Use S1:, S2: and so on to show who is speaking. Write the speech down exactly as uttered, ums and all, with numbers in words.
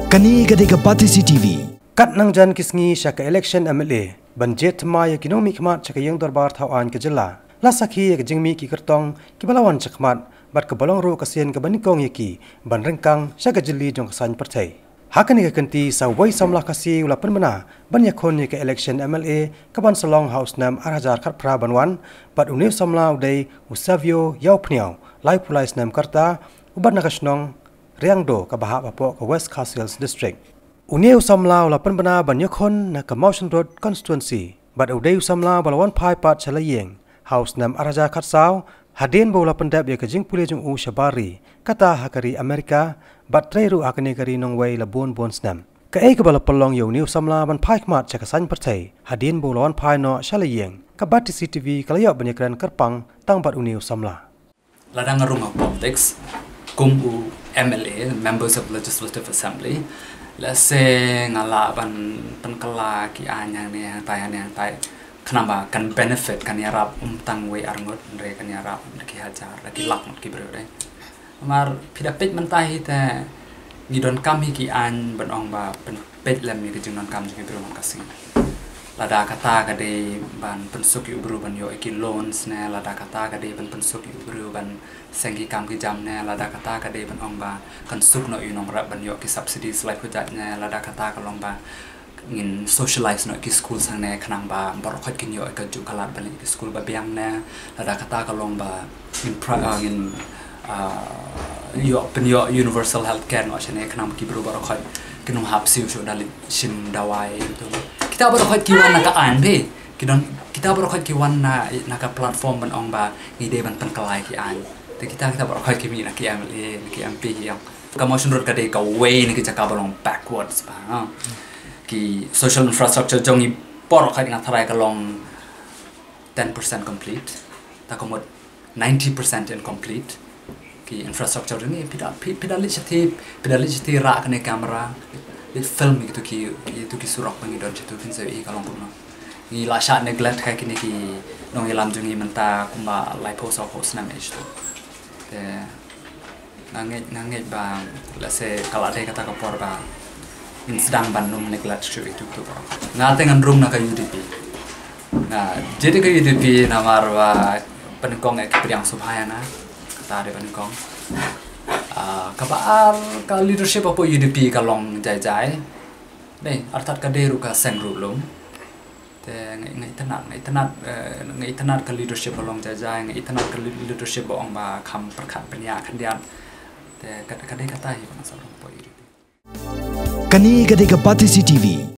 S1: Kani gade Gapati C T V.
S2: Kat nang jan kisngi syaka election M L A banjet ma ya kinomi khmat syaka yang darbar thawan ke jela. La sakhi ya jingmi ki kertong ki balawan chakmat bat ke balong ro kasien ke banikong yaki ban rengkang syaka jeli jong kesan pertai. Hakani ka kenti sa wai samlah kasi ula penmana ban yakon ya ke election M L A ke ban salong house nam arhajar khat pra banwan bat uniu samlah udai usavio yau pniau lai pulais nam karta ubat nakasnong Riangdo ke Bahak Papua ke West Castles District. Unia usamla ula penbena banyakon na ke Mountain Road Constituency. Bat udai usamla balawan pai pat chalayeng. House nam araja katsau hadin bola pendap ya ke jing pulih jung u syabari. Kata hakari Amerika bat treru akani kari nongway labun bon snam. Ke ai ke bala pelong ya unia usamla ban pai khmat cakasan pertai. Hadin bolawan pai no chalayeng. Ke Bati C T V kalayak banyakran kerpang tang bat unia usamla.
S3: Ladang rumah politics kumu M L A, Members of Legislative Assembly. Let's say ngala ban penkala ki anyang ni tai anyang tai kenapa kan benefit kan yarap umtang we arngot re kan yarap ki hajar lagi lak ki berde. Mar pidapet mentai te ngidon kami ki an ban ong ba pen pet lem ni ki non kam ki bro man kasing. Lada kata kade ban pensuk yu bro ban yo iki loans ne lada kata kade ban pensuk yu bro ban sengi kam ki jam ne lada kata kade ban ong ba kan suk no yu nong rap ban yo ki subsidy slai pujat ne lada kata ka long ba ngin socialize no ki school sang ne khanang ba bar khot kin yo ka ju kalat ban ki school ba biang ne lada kata ka long ba in in yo pen yo universal healthcare no chane khanang ki bro bar khot kinum hap siu sho dal shin dawai tu kita berkhot kiwan nak an be kita kita berkhot kiwan na nak platform ban ong ba ngide ban penkelai ki an te kita kita berkhot ki mi nak ki M L A ki M P yang ka motion road ka de ka way ni ki jaka balong backwards ba ki social infrastructure jongi por khot ngat tharai ka long ten percent complete ta komod ninety percent incomplete ki infrastructure ni pida pida legislative pida legislative ra ka ne kamera it film gitu ki itu ki surak bangi don situ kin sei kalong puno ni la sha neglect ka kini ki nong ilam jungi menta kumba lai post of post nam itu te nanget nanget ba la se kala de kata ka por ba in sedang bandung neglect situ itu tu ngate ngan room na ka U D P nah jadi ka U D P namar wa penengkong ek priang subhayana kata de penengkong kabar ka leadership apa U D P ka long jai jai deh artat ka deru ka sen rulum te ngai ngai tanat ngai tanat ngai tanat ka leadership long jai jai ngai tanat ka leadership ong ba kham prakhat panya khandian te ka ka dei ka tai ba sa po U D P
S1: Kani gade Gapati C T V.